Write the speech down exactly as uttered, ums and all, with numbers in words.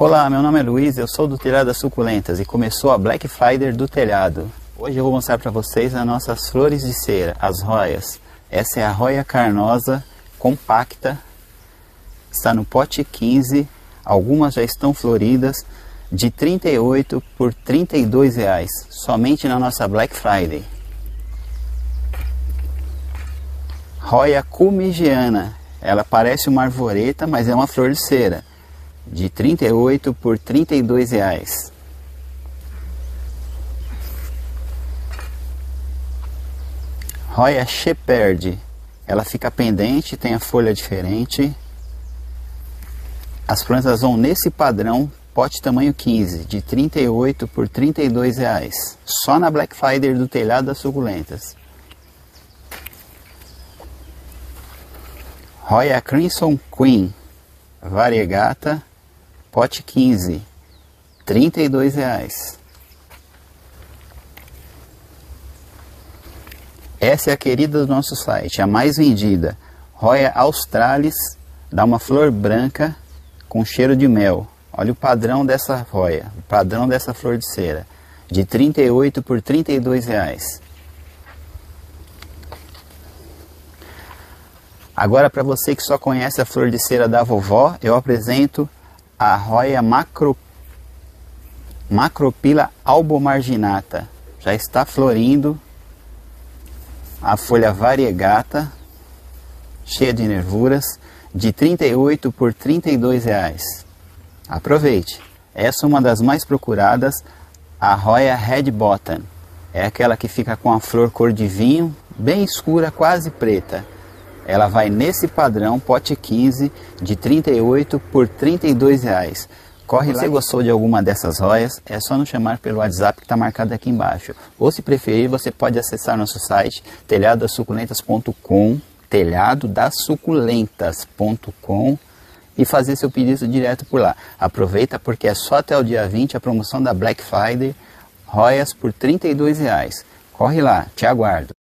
Olá, meu nome é Luiz, eu sou do Telhado das Suculentas e começou a Black Friday do telhado. Hoje eu vou mostrar para vocês as nossas flores de cera, as roias. Essa é a roia carnosa, compacta, está no pote quinze, algumas já estão floridas, de trinta e oito por trinta e dois reais, somente na nossa Black Friday. Roia cumigiana, ela parece uma arvoreta, mas é uma flor de cera, de trinta e oito por trinta e dois reais. Roia Shepherd, ela fica pendente, tem a folha diferente. As plantas vão nesse padrão, pote tamanho quinze, de trinta e oito por trinta e dois reais, só na Black Friday do Telhado das Suculentas. Roia Crimson Queen, variegata, pote quinze, trinta e dois reais. Essa é a querida do nosso site, a mais vendida. Roia Australis, dá uma flor branca com cheiro de mel. Olha o padrão dessa roia, o padrão dessa flor de cera, de trinta e oito por trinta e dois reais. Agora, para você que só conhece a flor de cera da vovó, eu apresento a roia macro, Macropila albomarginata. Já está florindo, a folha variegata, cheia de nervuras, de trinta e oito por trinta e dois reais. Aproveite! Essa é uma das mais procuradas, a roia Red Bottom. É aquela que fica com a flor cor de vinho, bem escura, quase preta. Ela vai nesse padrão, pote quinze, de trinta e oito por trinta e dois reais. Corre lá. Se você gostou de alguma dessas roias, é só nos chamar pelo WhatsApp que está marcado aqui embaixo. Ou se preferir, você pode acessar nosso site telhado das suculentas ponto com, telhado das suculentas ponto com, e fazer seu pedido direto por lá. Aproveita porque é só até o dia vinte a promoção da Black Friday, roias por trinta e dois reais. Corre lá, te aguardo.